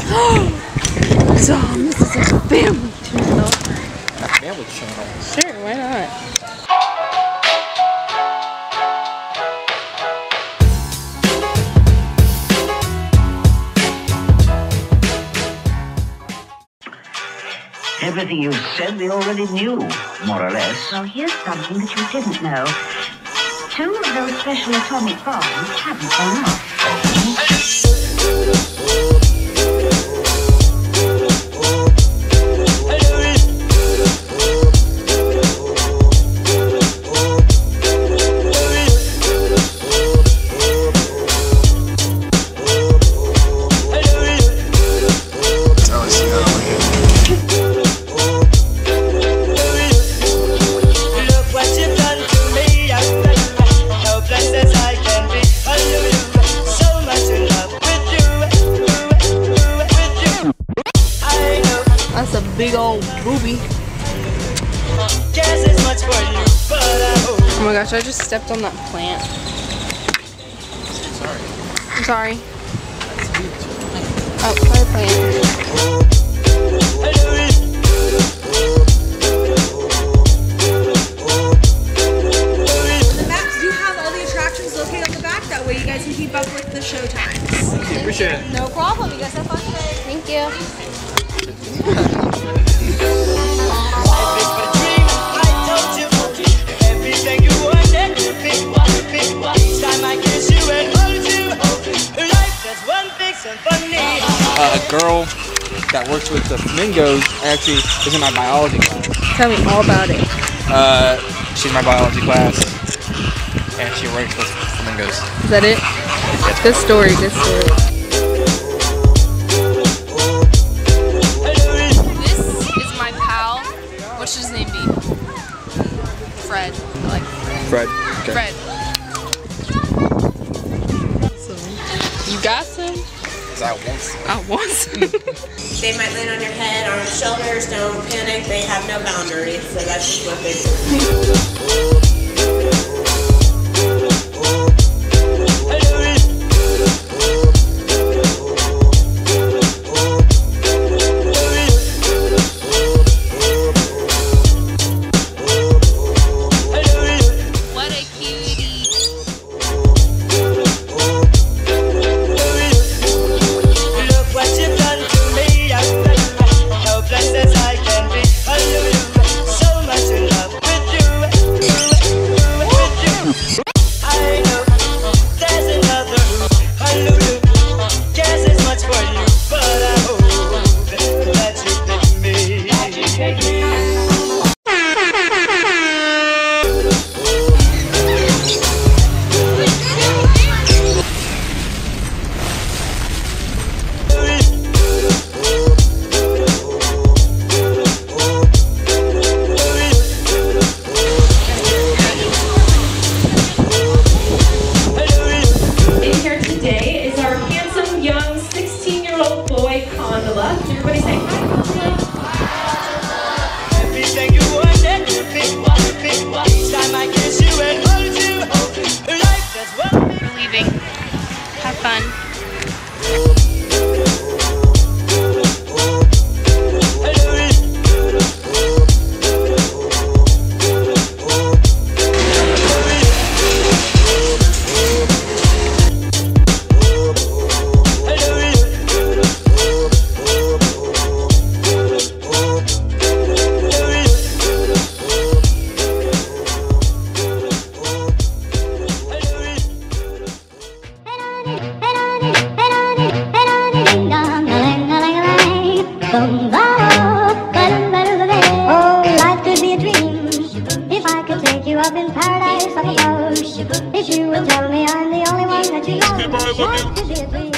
So this is a family channel. Family channel. Sure, why not? Everything you said we already knew, more or less. Well, here's something that you didn't know. 2 of those special atomic bombs haven't gone off. That's a big old booby. Oh my gosh, I just stepped on that plant. Sorry. I'm sorry. Oh, fire plant. The maps do have all the attractions located on the back. That way you guys can keep up with the show times. Appreciate it. No problem. You guys have fun today. Thank you. A girl that works with the flamingos actually is in my biology class. Tell me all about it. She's in my biology class, and she works with flamingos. Is that it? Good story, good story. This is my pal. What's his name be? Fred. I like Fred. Fred. Okay. Fred. So, you got some? I want some. I want some. They might land on your head, on your shoulders, don't panic, they have no boundaries, so that's just what they do. What a cutie. Everybody say hi. Everything you wanted, you pick one. Each time I kiss you and hold you, life that's what We're leaving. Have fun. Oh, life could be a dream if I could take you up in paradise, I suppose. If you would tell me I'm the only one that you love, life could be a dream.